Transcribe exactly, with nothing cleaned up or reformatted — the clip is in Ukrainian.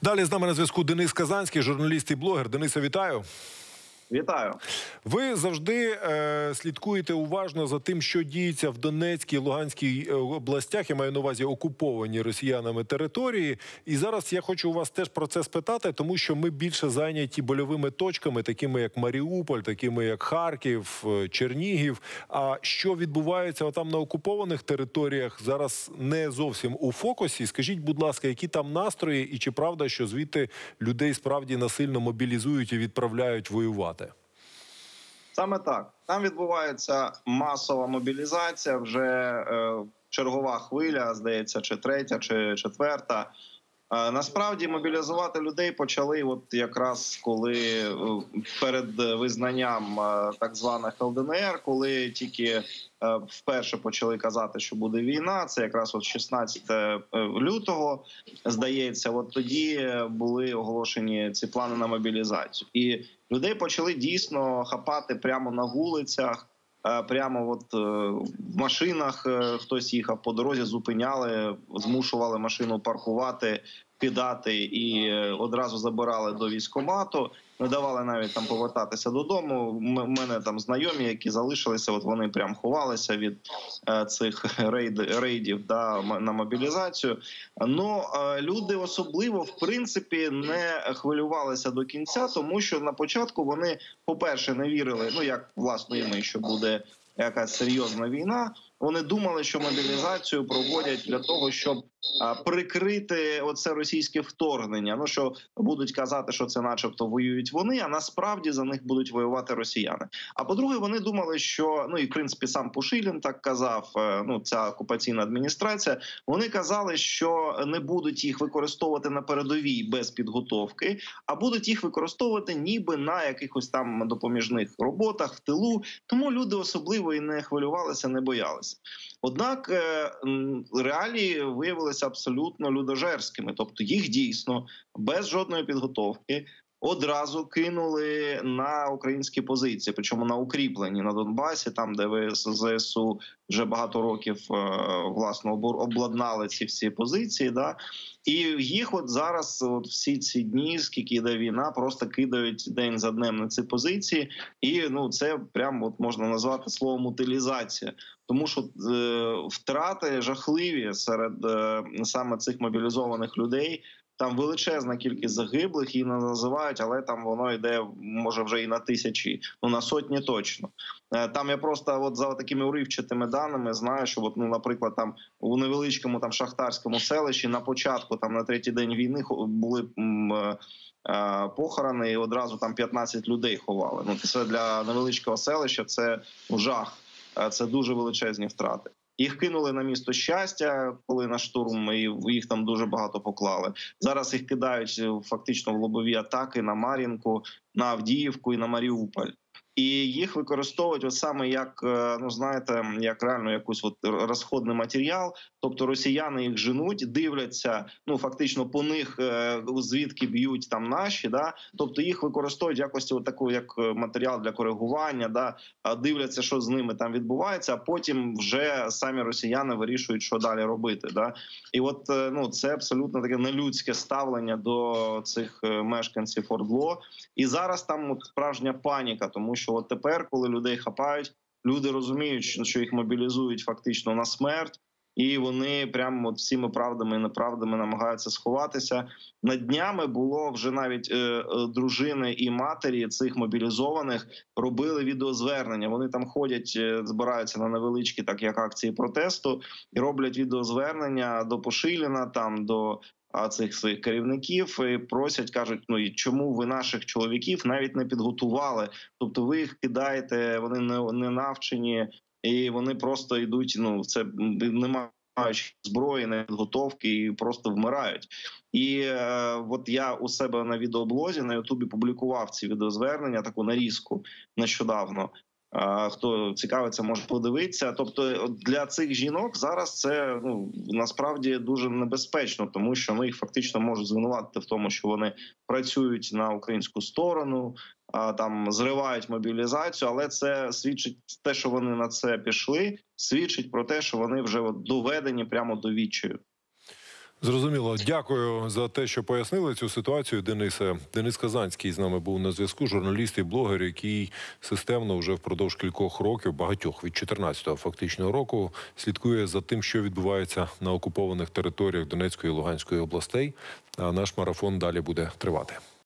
Далі з нами на зв'язку Денис Казанський, журналіст і блогер. Денисе, вітаю. Вітаю. Ви завжди е, слідкуєте уважно за тим, що діється в Донецькій, Луганській областях, я маю на увазі окуповані росіянами території. І зараз я хочу у вас теж про це спитати, тому що ми більше зайняті больовими точками, такими як Маріуполь, такими як Харків, Чернігів. А що відбувається там на окупованих територіях, зараз не зовсім у фокусі. Скажіть, будь ласка, які там настрої і чи правда, що звідти людей справді насильно мобілізують і відправляють воювати? Саме так. Там відбувається масова мобілізація, вже е, чергова хвиля, здається, чи третя, чи четверта. Е, насправді мобілізувати людей почали от якраз коли е, перед визнанням е, так званих Ел Де Ен Ер, коли тільки е, вперше почали казати, що буде війна, це якраз от шістнадцятого лютого, здається, от тоді були оголошені ці плани на мобілізацію. І людей почали дійсно хапати прямо на вулицях, прямо от в машинах хтось їхав по дорозі, зупиняли, змушували машину паркувати, кидати і одразу забирали до військкомату. Не давали навіть там повертатися додому. У мене там знайомі, які залишилися, от вони прям ховалися від е, цих рейд, рейдів да, на мобілізацію. Ну, е, люди особливо, в принципі, не хвилювалися до кінця, тому що на початку вони, по-перше, не вірили, ну, як, власне, і ми, що буде якась серйозна війна. Вони думали, що мобілізацію проводять для того, щоб а, прикрити оце російське вторгнення. Ну, що будуть казати, що це начебто воюють вони, а насправді за них будуть воювати росіяни. А по-друге, вони думали, що, ну і в принципі сам Пушилін так казав, ну ця окупаційна адміністрація, вони казали, що не будуть їх використовувати на передовій без підготовки, а будуть їх використовувати ніби на якихось там допоміжних роботах в тилу. Тому люди особливо і не хвилювалися, не боялися. Однак реалії виявилися абсолютно людожерськими. Тобто їх дійсно без жодної підготовки одразу кинули на українські позиції, причому на укріплені на Донбасі, там, де Зе Ес У вже багато років власне обладнали ці всі позиції. Да? І їх от зараз от всі ці дні, скільки йде війна, просто кидають день за днем на ці позиції. І ну, це прямо от можна назвати словом утилізація. Тому що е, втрати жахливі серед е, саме цих мобілізованих людей. Там величезна кількість загиблих, її не називають, але там воно йде, може, вже і на тисячі, ну на сотні точно. Там я просто от за такими уривчатими даними знаю, що, от, ну, наприклад, там у невеличкому там шахтарському селищі на початку, там на третій день війни були м, похорони, і одразу там п'ятнадцять людей ховали. Ну, це для невеличкого селища, це жах, це дуже величезні втрати. Їх кинули на місто Щастя, коли на штурм, і їх там дуже багато поклали. Зараз їх кидають фактично в лобові атаки на Мар'їнку, на Авдіївку і на Маріуполь. І їх використовують от саме як, ну знаєте, як реально якийсь от розходний матеріал. Тобто росіяни їх женуть, дивляться, ну фактично по них звідки б'ють там наші, да. Тобто їх використовують якось от таку як матеріал для коригування, да. Дивляться, що з ними там відбувається, а потім вже самі росіяни вирішують, що далі робити, да. І от ну це абсолютно таке нелюдське ставлення до цих мешканців ОРДЛО. І зараз там от справжня паніка, тому що Що от тепер, коли людей хапають, люди розуміють, що їх мобілізують фактично на смерть, і вони прямо от всіми правдами і неправдами намагаються сховатися. Над днями було вже навіть е, е, дружини і матері цих мобілізованих робили відеозвернення. Вони там ходять, е, збираються на невеличкі, так як акції протесту, і роблять відеозвернення до Пушиліна, там до цих своїх керівників, і просять, кажуть, ну і чому ви наших чоловіків навіть не підготували? Тобто ви їх кидаєте, вони не, не навчені, і вони просто йдуть, ну це не мають зброї, не підготовки, і просто вмирають. І е, от я у себе на відеоблозі на Ютубі публікував ці відеозвернення, таку нарізку нещодавно. Хто цікавиться, може подивитися. Тобто для цих жінок зараз це ну насправді дуже небезпечно, тому що ну, їх фактично можуть звинуватити в тому, що вони працюють на українську сторону, там зривають мобілізацію, але це свідчить те, що вони на це пішли, свідчить про те, що вони вже от доведені прямо до відчаю. Зрозуміло. Дякую за те, що пояснили цю ситуацію, Денисе. Денис Казанський з нами був на зв'язку, журналіст і блогер, який системно вже впродовж кількох років, багатьох, від чотирнадцятого фактичного року, слідкує за тим, що відбувається на окупованих територіях Донецької і Луганської областей. А наш марафон далі буде тривати.